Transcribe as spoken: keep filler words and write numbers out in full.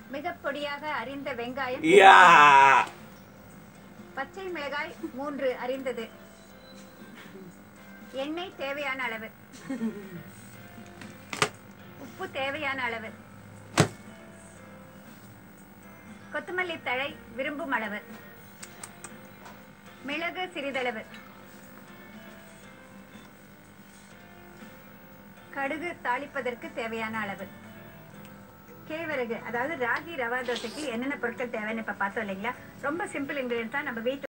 மிக பொடியாக அரிந்த வெங்காயம், பச்சை மிளகாய் மூன்று அரிந்தது, எண்ணெய் தேவையான அளவு, உப்பு தேவையான அளவு, கொத்தமல்லி தழை விரும்பும் அளவு, மிளகு சிறிதளவு, கடுகு தாளிப்பதற்கு தேவையான அளவு. கேழ்வரகு அதாவது ராகி ரவா தோசைக்கு என்னென்ன பொருட்கள் தேவைன்னு இப்ப பார்த்தோம் இல்லைங்களா? ரொம்ப சிம்பிள் இன்கிரியன்ஸ் தான் நம்ம வீட்டு